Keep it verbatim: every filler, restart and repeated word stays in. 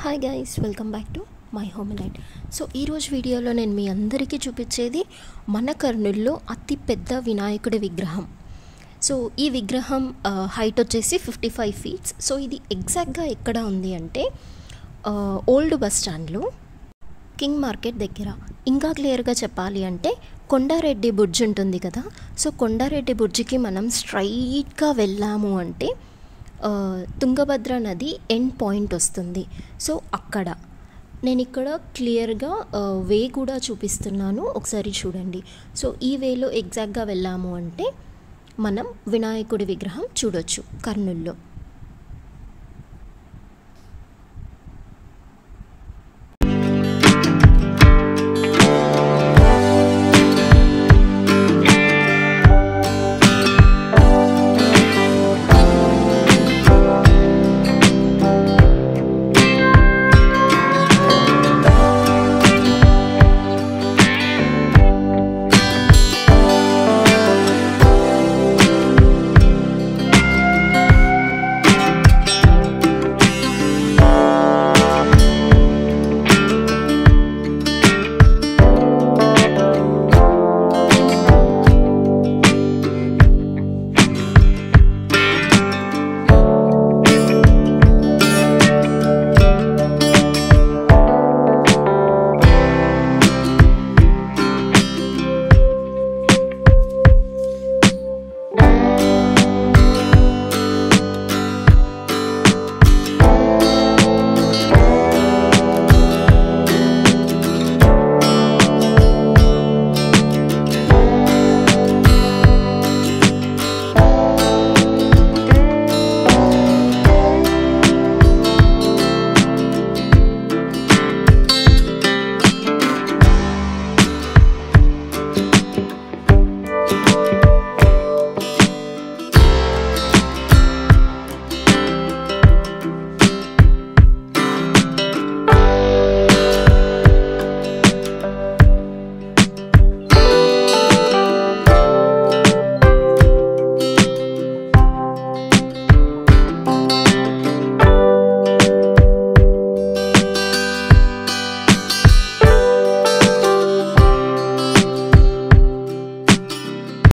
Hi guys, welcome back to my home light. So ఈరోజు వీడియోలో నేను మీ అందరికీ చూపించేది మన కర్నూల్లో అతి పెద్ద వినాయకుడి విగ్రహం. సో ఈ విగ్రహం హైట్ వచ్చేసి ఫిఫ్టీ ఫైవ్ ఫీట్స్. సో ఇది ఎగ్జాక్ట్గా ఎక్కడ ఉంది అంటే ఓల్డ్ బస్ స్టాండ్లో కింగ్ మార్కెట్ దగ్గర. ఇంకా క్లియర్గా చెప్పాలి అంటే కొండారెడ్డి బుర్జ్ ఉంటుంది కదా, సో కొండారెడ్డి బుర్జికి మనం స్ట్రైట్గా వెళ్ళాము అంటే తుంగభద్ర నది ఎండ్ పాయింట్ వస్తుంది. సో అక్కడ నేను ఇక్కడ క్లియర్గా వే కూడా చూపిస్తున్నాను, ఒకసారి చూడండి. సో ఈ వేలో ఎగ్జాక్ట్గా వెళ్ళాము అంటే మనం వినాయకుడి విగ్రహం చూడొచ్చు కర్నూల్లో.